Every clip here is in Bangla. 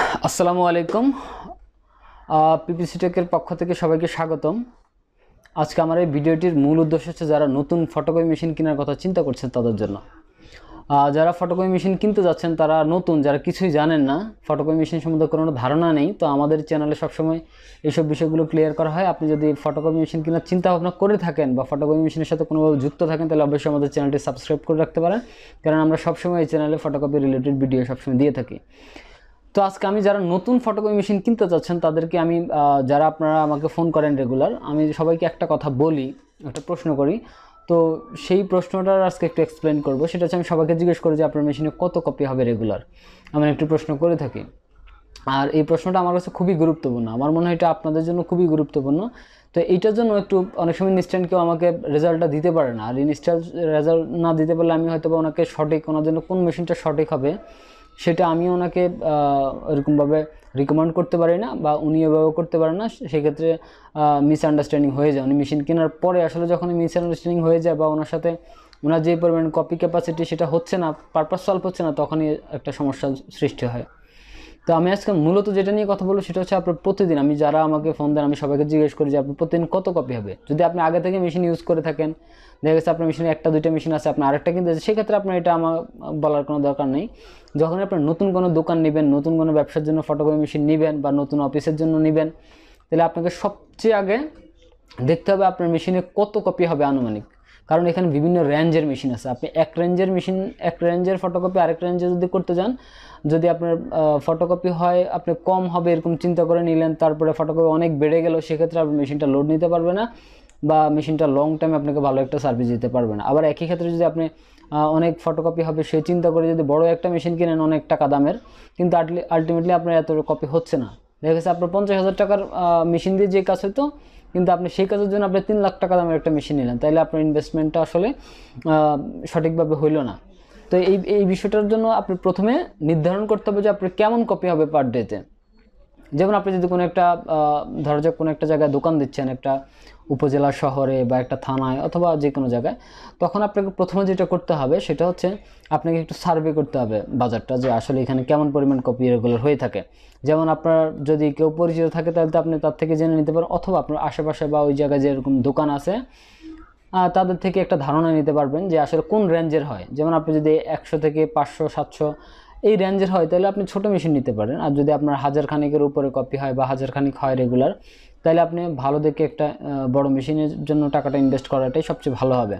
আসসালামু আলাইকুম। পিপিসি টেকের পক্ষ থেকে সবাইকে স্বাগতম। আজকে আমার এই ভিডিওটির মূল উদ্দেশ্য হচ্ছে যারা নতুন ফটোকপি মেশিন কেনার কথা চিন্তা করছেন তাদের জন্য। যারা ফটোকপি মেশিন কিনতে যাচ্ছেন তারা নতুন, যারা কিছুই জানেন না, ফটোকপি মেশিন সম্বন্ধে কোনো ধারণা নেই, তো আমাদের চ্যানেলে সবসময় এইসব বিষয়গুলো ক্লিয়ার করা হয়। আপনি যদি ফটোকপি মেশিন কেনার চিন্তা ভাবনা করে থাকেন বা ফটোকপি মেশিনের সাথে কোনোভাবে যুক্ত থাকেন তাহলে অবশ্যই আমাদের চ্যানেলটি সাবস্ক্রাইব করে রাখতে পারেন, কারণ আমরা সবসময় এই চ্যানেলে ফটোকপি রিলেটেড ভিডিও সবসময় দিয়ে থাকি। তো আজকে আমি যারা নতুন ফটোকপি মেশিন কিনতে চাচ্ছেন তাদেরকে আমি, যারা আপনারা আমাকে ফোন করেন রেগুলার, আমি সবাইকে একটা কথা বলি, একটা প্রশ্ন করি। তো সেই প্রশ্নটার আজকে একটু এক্সপ্লেন করব। সেটা হচ্ছে আমি সবাইকে জিজ্ঞেস করি যে আপনার মেশিনে কত কপি হবে রেগুলার, আমি একটু প্রশ্ন করে থাকি। আর এই প্রশ্নটা আমার কাছে খুবই গুরুত্বপূর্ণ, আমার মনে হয় এটা আপনাদের জন্য খুবই গুরুত্বপূর্ণ। তো এইটার জন্য একটু অনেক সময় ইনস্ট্যান্ট কেউ আমাকে রেজাল্টটা দিতে পারে না, আর ইনস্ট্যান্ট রেজাল্ট না দিতে পারলে আমি হয়তো বা ওনাকে সঠিক, ওনার জন্য কোন মেশিনটা সঠিক হবে সেটা আমি ওনাকে এরকমভাবে রিকমেন্ড করতে পারি না, বা উনি এভাবে করতে পারেন না। সেক্ষেত্রে মিসআন্ডারস্ট্যান্ডিং হয়ে যায়। উনি মেশিন কেনার পরে আসলে যখন মিসআন্ডারস্ট্যান্ডিং হয়ে যায় বা ওনার সাথে ওনার যে পরিমাণ কপি ক্যাপাসিটি সেটা হচ্ছে না, পারপাস সলভ হচ্ছে না, তখনই একটা সমস্যার সৃষ্টি হয়। তো আমি আজকে মূলত যেটা নিয়ে কথা বলবো সেটা হচ্ছে আপনার প্রতিদিন, আমি যারা আমাকে ফোন দেন আমি সবাইকে জিজ্ঞেস করি যে আপনি প্রতিদিন কত কপি হবে। যদি আপনি আগে থেকে মেশিন ইউজ করে থাকেন, দেখা গেছে আপনার মেশিনে একটা দুইটা মেশিন আছে, আপনার আরেকটা কিনতে আছে, সেক্ষেত্রে আপনার এটা আমার বলার কোনো দরকার নেই। যখন আপনার নতুন কোনো দোকান নেবেন, নতুন কোনো ব্যবসার জন্য ফটোকপি মেশিন নেবেন বা নতুন অফিসের জন্য নেবেন, তাহলে আপনাকে সবচেয়ে আগে দেখতে হবে আপনার মেশিনে কত কপি হবে আনুমানিক। কারণ এখানে বিভিন্ন রেঞ্জের মেশিন আছে। আপনি এক রেঞ্জের ফটোকপি আরেক রেঞ্জে যদি করতে যান, যদি আপনার ফটোকপি হয় আপনি কম হবে এরকম চিন্তা করে নিলেন, তারপরে ফটোকপি অনেক বেড়ে গেল, সেক্ষেত্রে আপনি মেশিনটা লোড নিতে পারবে না বা মেশিনটা লং টাইম আপনাকে ভালো একটা সার্ভিস দিতে পারবে না। আবার একই ক্ষেত্রে যদি আপনি অনেক ফটোকপি হবে সেই চিন্তা করে যদি বড় একটা মেশিন কিনেন অনেক টাকা দামের, কিন্তু আলটিমেটলি আপনার এত কপি হচ্ছে না। দেখা গেছে আপনার 50,000 টাকার মেশিন দিয়ে যে কাজ হতো, কিন্তু আপনি সেই কাজের জন্য আপনি 3 লাখ টাকা দামের একটা মেশিন নিলেন, তাইলে আপনার ইনভেস্টমেন্টটা আসলে সঠিকভাবে হইল না। তো এই বিষয়টার জন্য আপনি প্রথমে নির্ধারণ করতে হবে যে আপনার কেমন কপি হবে পার ডেতে। যেমন আপনি যদি কোনো একটা ধরা যাক কোনো একটা জায়গায় দোকান দিচ্ছেন, একটা উপজেলা শহরে বা একটা থানায় অথবা যে কোনো জায়গায়, তখন আপনাকে প্রথমে যেটা করতে হবে সেটা হচ্ছে আপনাকে একটু সার্ভে করতে হবে বাজারটা, যে আসলে এখানে কেমন পরিমাণ কপি রেগুলার হয়ে থাকে। যেমন আপনার যদি কেউ পরিচিত থাকে তাহলে তো আপনি তার থেকে জেনে নিতে পারেন, অথবা আপনার আশেপাশে বা ওই জায়গায় যেরকম দোকান আছে তাদের থেকে একটা ধারণা নিতে পারবেন যে আসলে কোন রেঞ্জের হয়। যেমন আপনি যদি 100 থেকে 500 700 এই রেঞ্জের হয় তাহলে আপনি ছোটো মেশিন নিতে পারেন, আর যদি আপনার 1000 খানিকের উপরে কপি হয় বা 1000 খানিক হয় রেগুলার, তাহলে আপনি ভালো দেখে একটা বড় মেশিনের জন্য টাকাটা ইনভেস্ট করাটাই সবচেয়ে ভালো হবে।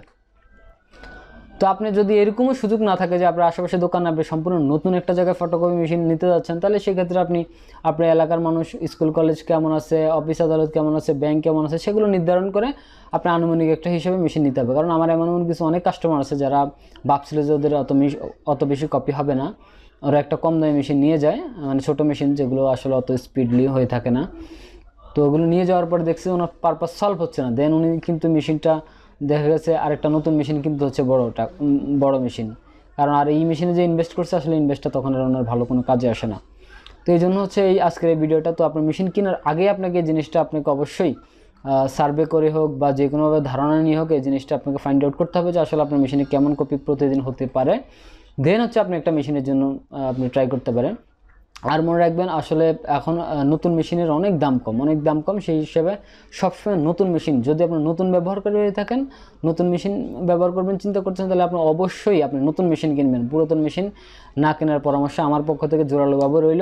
তো আপনি যদি এরকমও সুযোগ না থাকে যে আপনার আশেপাশে দোকান, আপনি সম্পূর্ণ নতুন একটা জায়গায় ফটোকপি মেশিন নিতে যাচ্ছেন, তাহলে সেক্ষেত্রে আপনি আপনার এলাকার মানুষ, স্কুল কলেজ কেমন আছে, অফিস আদালত কেমন আছে, ব্যাংক কেমন আছে, সেগুলো নির্ধারণ করে আপনার আনুমানিক একটা হিসেবে মেশিন নিতে হবে। কারণ আমার এমন কিছু অনেক কাস্টমার আছে যারা ভাবছিল যে ওদের অত বেশি কপি হবে না, ওরা একটা কম দামি মেশিন নিয়ে যায়, মানে ছোটো মেশিন যেগুলো আসলে অত স্পিডলি হয়ে থাকে না। তো ওগুলো নিয়ে যাওয়ার পর দেখছি ওনার পারপাস সলভ হচ্ছে না, দেন উনি কিন্তু মেশিনটা দেখা গেছে আরেকটা নতুন মেশিন কিন্তু হচ্ছে বড় মেশিন। কারণ আর এই মেশিনে যে ইনভেস্ট করছে আসলে ইনভেস্টটা তখন আর ওনার ভালো কোনো কাজে আসে না। তো এই জন্য হচ্ছে এই আজকের এই ভিডিওটা। তো আপনার মেশিন কেনার আগে আপনাকে এই জিনিসটা আপনাকে অবশ্যই সার্ভে করে হোক বা যে কোনোভাবে ধারণা নিয়ে হোক এই জিনিসটা আপনাকে ফাইন্ড আউট করতে হবে যে আসলে আপনার মেশিনে কেমন কপি প্রতিদিন হতে পারে, দেন হচ্ছে আপনি একটা মেশিনের জন্য আপনি ট্রাই করতে পারেন। আর মনে রাখবেন আসলে এখন নতুন মেশিনের অনেক দাম কম, সেই হিসেবে সবসময় নতুন মেশিন, যদি আপনি নতুন ব্যবহারকারী হয়ে থাকেন, নতুন মেশিন ব্যবহার করবেন চিন্তা করছেন, তাহলে আপনি অবশ্যই আপনি নতুন মেশিন কিনবেন। পুরাতন মেশিন না কেনার পরামর্শ আমার পক্ষ থেকে জোরালোভাবে রইল।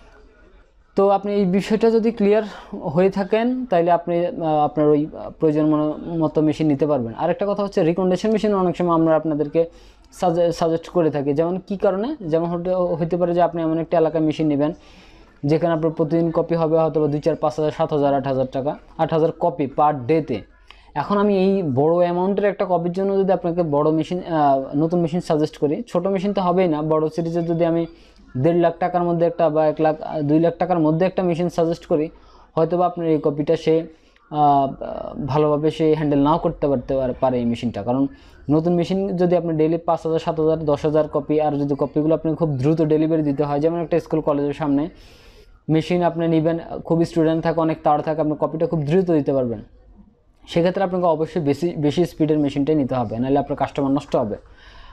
তো আপনি এই বিষয়টা যদি ক্লিয়ার হয়ে থাকেন তাহলে আপনি আপনার ওই প্রয়োজন মতো মেশিন নিতে পারবেন। আরেকটা কথা হচ্ছে রিকমেন্ডেশন মেশিন অনেক সময় আমরা আপনাদেরকে সাজেস্ট করে থাকি। যেমন কি কারণে, যেমন হতে পারে যে আপনি এমন একটা এলাকায় মেশিন নেবেন যেখানে আপনার প্রতিদিন কপি হবে হয়তো 2 4 5 হাজার 7 হাজার 8 হাজার টাকা, 8 হাজার কপি পার ডেতে। এখন আমি এই বড় অ্যামাউন্টের একটা কপির জন্য যদি আপনাকে বড় মেশিন, নতুন মেশিন সাজেস্ট করি, ছোট মেশিন তো হবেই না, বড় সিরিজের যদি আমি 1.5 লাখ টাকার মধ্যে একটা বা 1 লাখ 2 লাখ টাকার মধ্যে একটা মেশিন সাজেস্ট করি, হয়তো বা আপনার এই কপিটা সে ভালোভাবে সে হ্যান্ডেল নাও করতে পারে এই মেশিনটা। কারণ নতুন মেশিন যদি আপনি ডেইলি 5 হাজার 7 হাজার 10 হাজার কপি, আর যদি কপিগুলো আপনি খুব দ্রুত ডেলিভারি দিতে হয়, যেমন একটা স্কুল কলেজের সামনে মেশিন আপনি নেবেন, খুব স্টুডেন্ট থাকে, অনেক তাড় থাকে, আপনি কপিটা খুব দ্রুত দিতে পারবেন, সেক্ষেত্রে আপনাকে অবশ্যই বেশি স্পিডের মেশিনটাই নিতে হবে, নাহলে আপনার কাস্টমার নষ্ট হবে।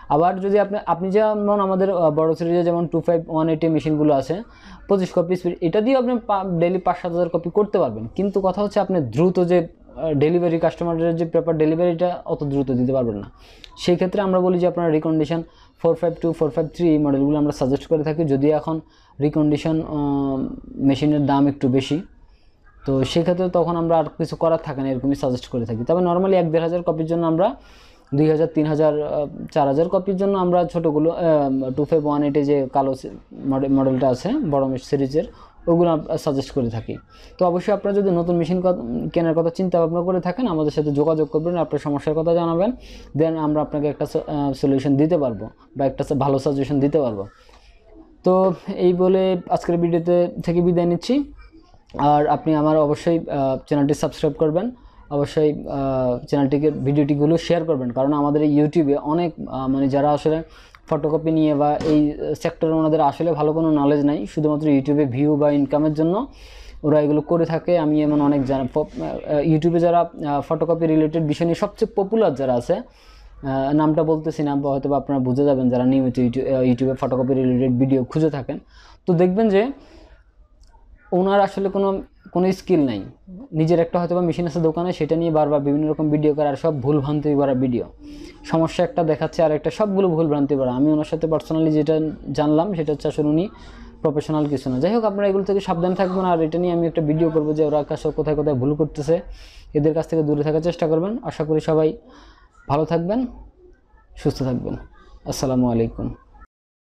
আবার যদি আপনি যেমন আমাদের বড় সিরিজে যেমন 25180 মেশিনগুলো আছে 25 কপি স্পিড, এটা দিয়ে আপনি ডেইলি 5-7 হাজার কপি করতে পারবেন, কিন্তু কথা হচ্ছে আপনি দ্রুত যে ডেলিভারি, কাস্টমারের যে পেপার ডেলিভারিটা অত দ্রুত দিতে পারবেন না। সেই ক্ষেত্রে আমরা বলি যে আপনার রিকন্ডিশন 452, 453 এই মডেলগুলো আমরা সাজেস্ট করে থাকি, যদিও এখন রিকন্ডিশন মেশিনের দাম একটু বেশি, তো সেক্ষেত্রে তখন আমরা আর কিছু করার থাকে না, এরকমই সাজেস্ট করে থাকি। তবে নর্মালি 1-1.5 হাজার কপির জন্য আমরা 2000, 3000, 4000 কপির জন্য আমরা ছোটোগুলো 25180 যে কালো মডেলটা আছে বড় সিরিজের, ওগুলো সাজেস্ট করে থাকি। তো অবশ্যই আপনারা যদি নতুন মেশিন কেনার কথা চিন্তা ভাবনা করে থাকেন, আমাদের সাথে যোগাযোগ করবেন, আপনার সমস্যার কথা জানাবেন, দেন আমরা আপনাকে একটা সলিউশন দিতে পারবো বা একটা ভালো সাজেশন দিতে পারবো। তো এই বলে আজকের ভিডিওতে থেকে বিদায় নিচ্ছি। আর আপনি আমার অবশ্যই চ্যানেলটি সাবস্ক্রাইব করবেন, অবশ্যই চ্যানেলটিকে ভিডিওটিগুলো শেয়ার করবেন, কারণ আমাদের এই ইউটিউবে অনেক মানে যারা আসলে ফটোকপি নিয়ে বা এই সেক্টরে ওনাদের আসলে ভালো কোনো নলেজ নাই, শুধুমাত্র ইউটিউবে ভিউ বা ইনকামের জন্য ওরা এগুলো করে থাকে। আমি এমন অনেক ইউটিউবে যারা ফটোকপি রিলেটেড বিষয় নিয়ে সবচেয়ে পপুলার যারা আছে, নামটা বলতেছি না, হয়তো বা আপনারা বুঝে যাবেন যারা নিয়মিত ইউটিউবে ফটোকপি রিলেটেড ভিডিও খুঁজে থাকেন, তো দেখবেন যে ওনার আসলে কোনো স্কিল নাই, নিজের একটা হয়তো বা মেশিন আছে দোকানে, সেটা নিয়ে বারবার বিভিন্ন রকম ভিডিও করে, আর সব ভুল ভ্রান্তি করা ভিডিও, সমস্যা একটা দেখাচ্ছে আর একটা, সবগুলো ভুল ভ্রান্তি করা। আমি ওনার সাথে পার্সোনালি যেটা জানলাম সেটা হচ্ছে আসলে উনি প্রফেশনাল কিছু না। যাই হোক, আপনারা এগুলো থেকে সাবধান থাকবেন, আর এটা নিয়ে আমি একটা ভিডিও করবো যে ওরা আসলে কোথায় কোথায় ভুল করতেছে, এদের কাছ থেকে দূরে থাকার চেষ্টা করবেন। আশা করি সবাই ভালো থাকবেন, সুস্থ থাকবেন। আসসালামু আলাইকুম।